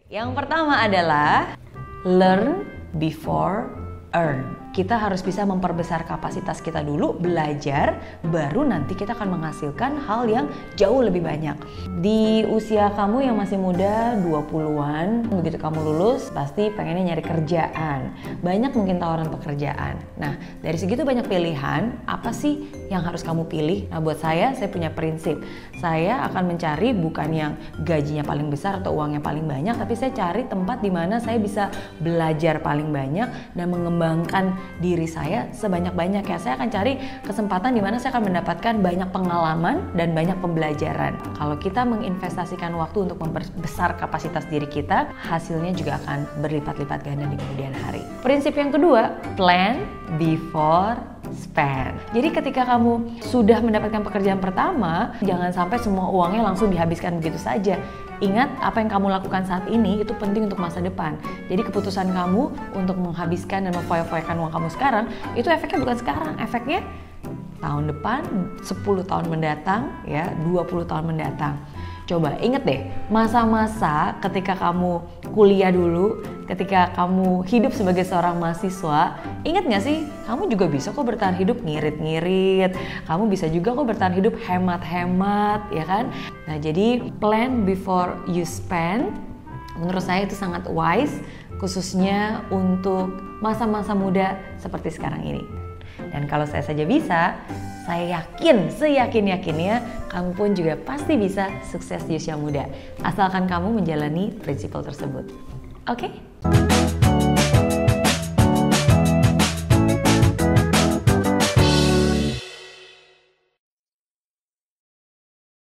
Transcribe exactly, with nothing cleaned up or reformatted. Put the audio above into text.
Yang pertama adalah learn before earn. Kita harus bisa memperbesar kapasitas kita dulu, belajar, baru nanti kita akan menghasilkan hal yang jauh lebih banyak. Di usia kamu yang masih muda, dua puluhan, begitu kamu lulus, pasti pengennya nyari kerjaan. Banyak mungkin tawaran pekerjaan. Nah, dari segitu banyak pilihan, apa sih yang harus kamu pilih? Nah, buat saya, saya punya prinsip. Saya akan mencari bukan yang gajinya paling besar atau uangnya paling banyak, tapi saya cari tempat di mana saya bisa belajar paling banyak dan mengembangkan diri saya sebanyak-banyak ya. Saya akan cari kesempatan di mana saya akan mendapatkan banyak pengalaman dan banyak pembelajaran. Kalau kita menginvestasikan waktu untuk memperbesar kapasitas diri kita, hasilnya juga akan berlipat-lipat ganda di kemudian hari. Prinsip yang kedua, plan before spend. Jadi ketika kamu sudah mendapatkan pekerjaan pertama, jangan sampai semua uangnya langsung dihabiskan begitu saja. Ingat, apa yang kamu lakukan saat ini itu penting untuk masa depan. Jadi keputusan kamu untuk menghabiskan dan memfoya-foyakan uang kamu sekarang, itu efeknya bukan sekarang, efeknya tahun depan, sepuluh tahun mendatang, ya, dua puluh tahun mendatang. Coba inget deh, masa-masa ketika kamu kuliah dulu, ketika kamu hidup sebagai seorang mahasiswa, inget gak sih? Kamu juga bisa kok bertahan hidup ngirit-ngirit, kamu bisa juga kok bertahan hidup hemat-hemat, ya kan? Nah, jadi plan before you spend, menurut saya itu sangat wise, khususnya untuk masa-masa muda seperti sekarang ini. Dan kalau saya saja bisa, saya yakin, seyakin-yakinnya kamu pun juga pasti bisa sukses di usia muda. Asalkan kamu menjalani prinsip tersebut. Oke? Okay?